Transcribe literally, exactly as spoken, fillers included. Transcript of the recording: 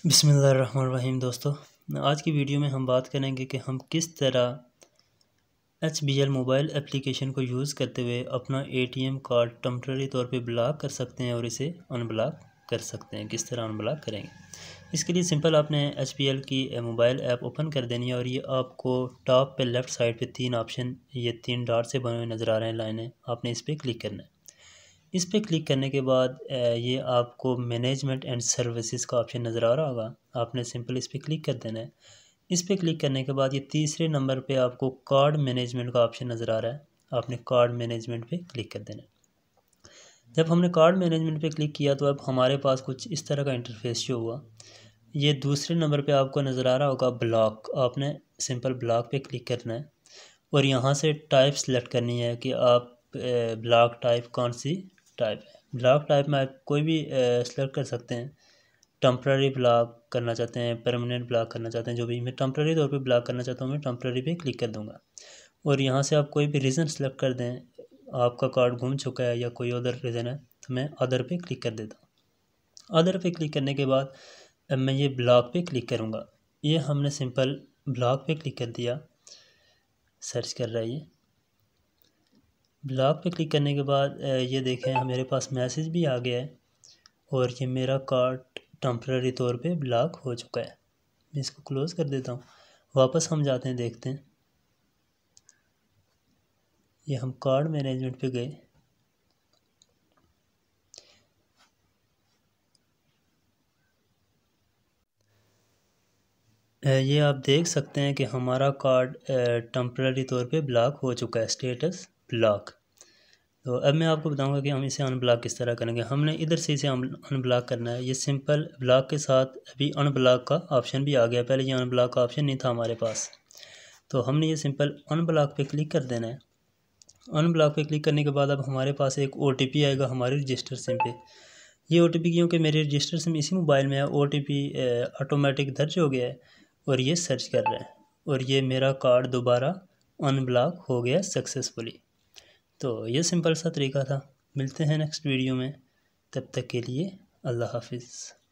बिस्मिल्लाहिर्रहमानिर्रहीम। दोस्तों, आज की वीडियो में हम बात करेंगे कि हम किस तरह H B L mobile application को यूज़ करते हुए अपना A T M card temporary तौर पे ब्लॉक कर सकते हैं और इसे अनब्लॉक कर सकते हैं। किस तरह अनब्लॉक करेंगे, इसके लिए सिंपल आपने एच बी एल की मोबाइल ऐप ओपन कर देनी है और ये आपको टॉप पे लेफ़्ट साइड पे तीन ऑप्शन, ये तीन डॉट से बने हुए नज़र आ रहे हैं, लाइनें, आपने इस पर क्लिक करना है। इस पर क्लिक करने के बाद ये आपको मैनेजमेंट एंड सर्विसेज का ऑप्शन नज़र आ रहा होगा, आपने सिंपल इस पर क्लिक कर देना है। इस पर क्लिक करने के बाद ये तीसरे नंबर पे आपको कार्ड मैनेजमेंट का ऑप्शन नज़र आ रहा है, आपने कार्ड मैनेजमेंट पे क्लिक कर देना है। जब हमने कार्ड मैनेजमेंट पे क्लिक किया तो अब हमारे पास कुछ इस तरह का इंटरफेस शो हुआ। ये दूसरे नंबर पे आपको नज़र आ रहा होगा ब्लॉक, आपने सिंपल ब्लॉक पे क्लिक करना है और यहाँ से टाइप सेलेक्ट करनी है कि आप ब्लॉक टाइप कौन सी टाइप है। ब्लॉक टाइप में आप कोई भी सेलेक्ट कर सकते हैं। टेम्पररी ब्लॉक करना चाहते हैं, परमानेंट ब्लॉक करना चाहते हैं, जो भी। मैं टेम्पररी तौर पे ब्लॉक करना चाहता हूँ, मैं टेम्पररी पे क्लिक कर दूँगा और यहाँ से आप कोई भी रीज़न सेलेक्ट कर दें, आपका कार्ड गुम चुका है या कोई अदर रीज़न है तो मैं अदर पे क्लिक कर देता हूँ। अदर पे क्लिक करने के बाद अब मैं ये ब्लॉक पे क्लिक करूँगा। ये हमने सिंपल ब्लॉक पे क्लिक कर दिया, सर्च कर रहा है ये। ब्लॉक पे क्लिक करने के बाद ये देखें मेरे पास मैसेज भी आ गया है और ये मेरा कार्ड टेम्पररी तौर पे ब्लॉक हो चुका है। मैं इसको क्लोज़ कर देता हूँ। वापस हम जाते हैं, देखते हैं। ये हम कार्ड मैनेजमेंट पे गए, ये आप देख सकते हैं कि हमारा कार्ड टेम्पररी तौर पे ब्लॉक हो चुका है, स्टेटस ब्लॉक। तो अब मैं आपको बताऊंगा कि हम इसे अनब्लॉक किस तरह करेंगे। हमने इधर से इसे अनब्लॉक करना है। ये सिंपल ब्लॉक के साथ अभी अनब्लॉक का ऑप्शन भी आ गया, पहले ये अनब्लॉक का ऑप्शन नहीं था हमारे पास। तो हमने ये सिंपल अनब्लॉक पे क्लिक कर देना है। अनब्लॉक पे क्लिक करने के बाद अब हमारे पास एक ओ टी पी आएगा हमारे रजिस्टर सिम पे। ये ओ टी पी क्योंकि मेरे रजिस्टर सिम इसी मोबाइल में है, ओ टी पी ऑटोमेटिक दर्ज हो गया है और ये सर्च कर रहा है और ये मेरा कार्ड दोबारा अनब्लॉक हो गया सक्सेसफुली। तो ये सिंपल सा तरीका था। मिलते हैं नेक्स्ट वीडियो में, तब तक के लिए अल्लाह हाफिज़।